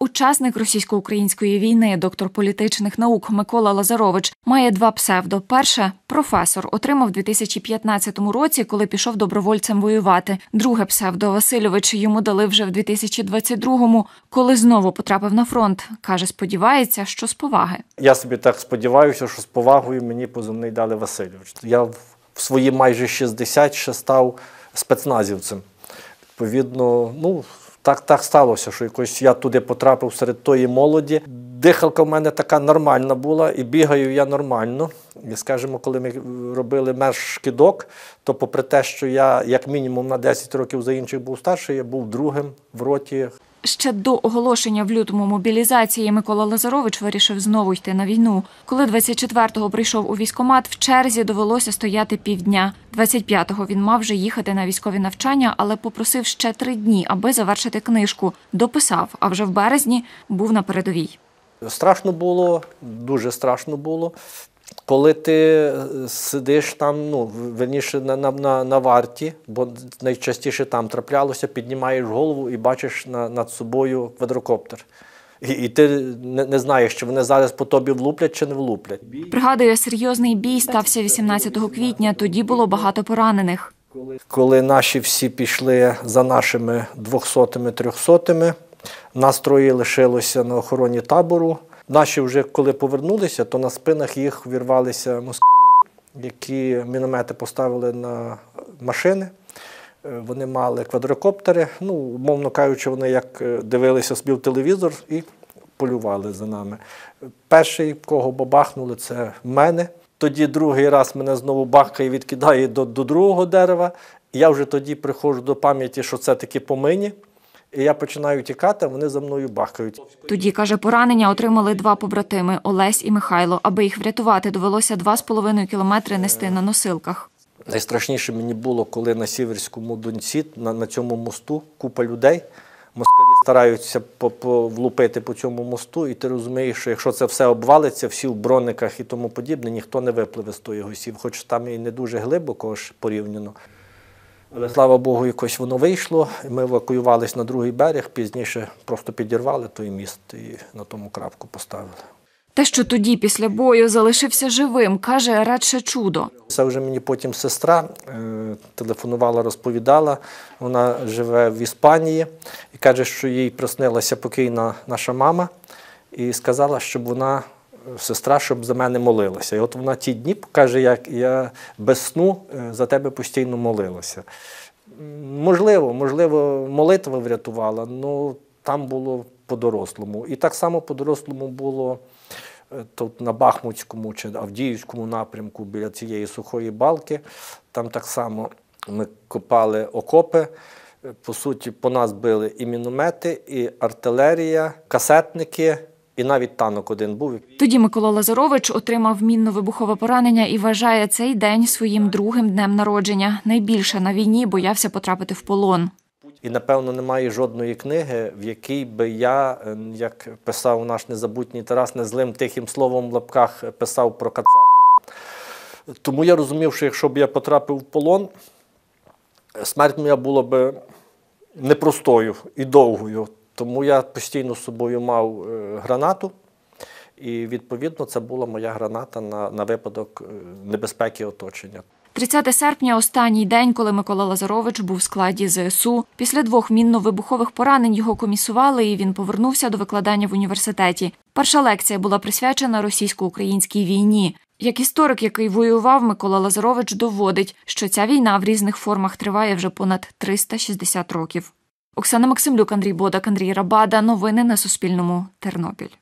Учасник російсько-української війни, доктор політичних наук Микола Лазарович має два псевдо. Перше – професор, отримав у 2015 році, коли пішов добровольцем воювати. Друге псевдо – Васильович, йому дали вже в 2022-му, коли знову потрапив на фронт. Каже, сподівається, що з поваги. Я собі так сподіваюся, що з повагою мені позивний дали Васильович. Я в свої майже 60 ще став спецназівцем. Відповідно, так сталося, що якось я туди потрапив серед тої молоді. Дихалка в мене така нормальна була, і бігаю я нормально. І, скажімо, коли ми робили меж-шкідок, то попри те, що я як мінімум на 10 років за інших був старший, я був другим в роті. Ще до оголошення в лютому мобілізації Микола Лазарович вирішив знову йти на війну. Коли 24-го прийшов у військкомат, в черзі довелося стояти півдня. 25-го він мав вже їхати на військові навчання, але попросив ще 3 дні, аби завершити книжку. Дописав, а вже в березні був на передовій. Страшно було, дуже страшно було. Коли ти сидиш там, верніше на варті, бо найчастіше там траплялося, піднімаєш голову і бачиш над собою квадрокоптер. І ти не знаєш, чи вони зараз по тобі влуплять чи не влуплять. Пригадує, серйозний бій стався 18 квітня, тоді було багато поранених. Коли наші всі пішли за нашими 200-ми, 300-ми, нас 3 лишилося на охороні табору. Наші вже коли повернулися, то на спинах їх вірвалися москалі, які міномети поставили на машини. Вони мали квадрокоптери, умовно кажучи, вони як дивилися собі в телевізор і полювали за нами. Перший, кого бабахнули, це мене. Тоді другий раз мене знову бахкає і відкидає до другого дерева. Я вже тоді приходжу до пам'яті, що це таки по мені. І я починаю тікати, а вони за мною бахкають. Тоді, каже, поранення отримали 2 побратими – Олесь і Михайло. Аби їх врятувати, довелося 2,5 кілометри нести на носилках. Найстрашніше мені було, коли на Сіверському Донці, на цьому мосту, купа людей. Москалі стараються влупити по цьому мосту, і ти розумієш, що якщо це все обвалиться, всі в брониках і тому подібне, ніхто не випливе з тої госів, хоч там і не дуже глибоко ж порівняно. Але, слава Богу, якось воно вийшло, ми евакуювалися на другий берег, пізніше просто підірвали той міст і на тому крапку поставили. Те, що тоді, після бою, залишився живим, каже, радше чудо. Це вже мені потім сестра телефонувала, розповідала, вона живе в Іспанії і каже, що їй приснилася покійна наша мама і сказала, щоб вона, сестра, щоб за мене молилася. І от вона ті дні, каже, як я без сну за тебе постійно молилася. Можливо, молитва врятувала, але там було по-дорослому. І так само по-дорослому було тут на Бахмутському чи Авдіївському напрямку біля цієї сухої балки. Там так само ми копали окопи. По суті, по нас били і міномети, і артилерія, касетники, і навіть танок один був. Тоді Микола Лазарович отримав мінно-вибухове поранення і вважає цей день своїм другим днем народження. Найбільше на війні боявся потрапити в полон. І, напевно, немає жодної книги, в якій би я, як писав наш незабутній Тарас, не злим тихим словом в лапках писав про кацапів. Тому я розумів, що якщо б я потрапив в полон, смерть моя була б непростою і довгою. Тому я постійно з собою мав гранату, і, відповідно, це була моя граната на випадок небезпеки оточення. 30 серпня – останній день, коли Микола Лазарович був в складі ЗСУ. Після 2 мінно-вибухових поранень його комісували, і він повернувся до викладання в університеті. Перша лекція була присвячена російсько-українській війні. Як історик, який воював, Микола Лазарович доводить, що ця війна в різних формах триває вже понад 360 років. Оксана Максимлюк, Андрій Бодак, Андрій Рабада. Новини на Суспільному. Тернопіль.